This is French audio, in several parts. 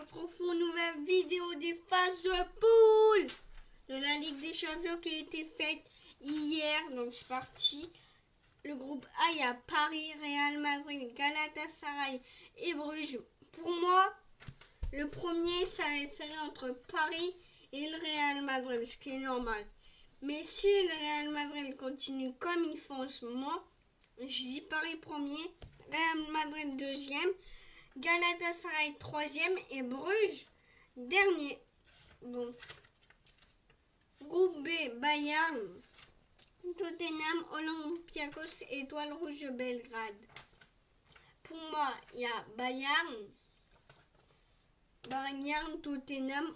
retrouve pour une nouvelle vidéo des phases de poule de la Ligue des Champions qui a été faite hier. Donc c'est parti. Le groupe A, il y a Paris, Real Madrid, Galatasaray et Bruges. Pour moi, le premier, ça va être serré entre Paris et le Real Madrid, ce qui est normal. Mais si le Real Madrid continue comme il fait en ce moment, je dis Paris premier, Real Madrid deuxième, Galatasaray troisième et Bruges dernier. Bon. Groupe B, Bayern, Tottenham, Olympiakos, Étoile Rouge de Belgrade. Pour moi, il y a Bayern, Tottenham,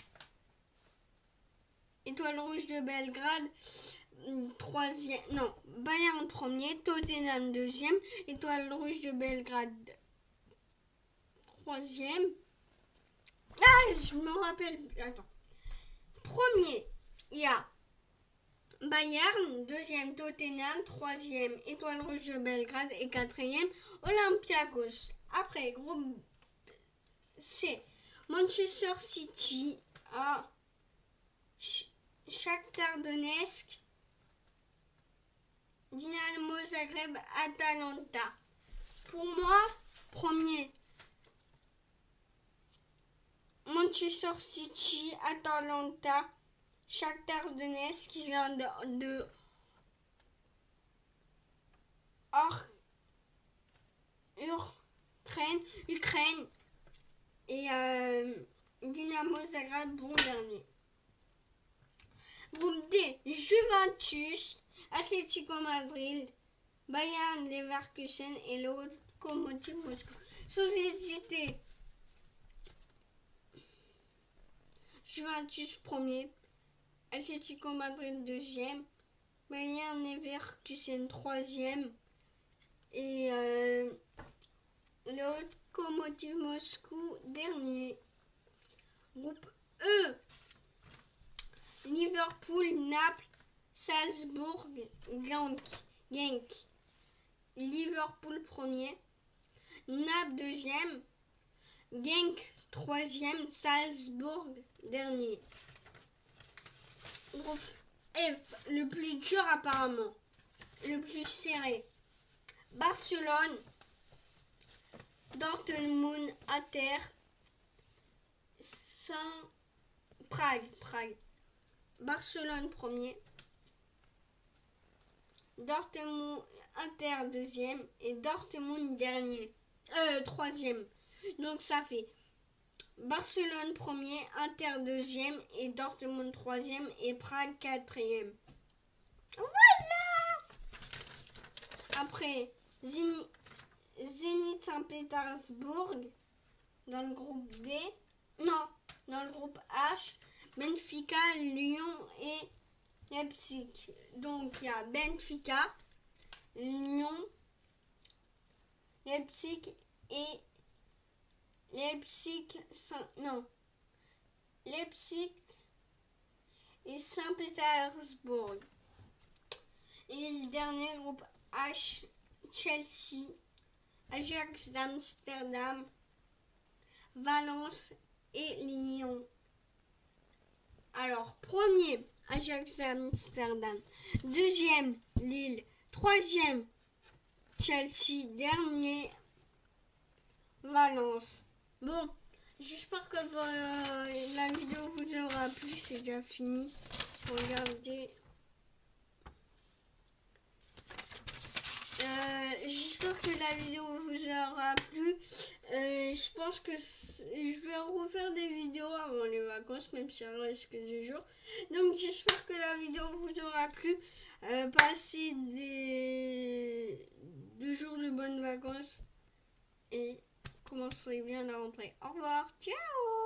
Étoile Rouge de Belgrade, troisième, non, Bayern premier, Tottenham deuxième, Étoile Rouge de Belgrade troisième. Ah, je me rappelle, attends. Premier, il y a Bayern, deuxième Tottenham, troisième Étoile Rouge de Belgrade et quatrième Olympiakos. Après, groupe C, Manchester City à Shakhtar Donetsk, Dynamo Zagreb, Atalanta. Pour moi, premier Manchester City, Atalanta, Shakhtar Donetsk qui vient de Ukraine et Dynamo Zagreb bon dernier. Groupe D, Juventus, Atlético Madrid, Bayern Leverkusen et Lokomotiv Moscou. Sans hésiter, Juventus premier, Atlético Madrid deuxième, Bayern Leverkusen troisième et Lokomotiv Moscou dernier. Groupe E, Liverpool, Naples, Salzbourg, Genk. Liverpool premier, Naples deuxième, Genk troisième, Salzbourg dernier. Groupe F, le plus dur apparemment, le plus serré. Barcelone, Dortmund, Inter, Prague. Barcelone premier, Dortmund, Inter deuxième et Dortmund dernier. Troisième. Donc ça fait Barcelone premier, Inter deuxième et Dortmund troisième et Prague quatrième. Voilà. Après, Zénith Saint-Pétersbourg dans le groupe D. Non, dans le groupe H, Benfica, Lyon et Leipzig. Donc il y a Benfica, Lyon, Leipzig et Leipzig et Saint-Pétersbourg. Et le dernier groupe H, Chelsea, Ajax d'Amsterdam, Valence et Lyon. Alors, premier, Ajax d'Amsterdam. Deuxième, Lille. Troisième, Chelsea. Dernier, Valence. Bon, j'espère que la vidéo vous aura plu. C'est déjà fini. Regardez. J'espère que la vidéo vous aura plu. Je pense que je vais refaire des vidéos avant les vacances, même si il reste que 2 jours. Donc j'espère que la vidéo vous aura plu. Passez 2 jours de bonnes vacances et commencerez bien la rentrée. Au revoir, ciao.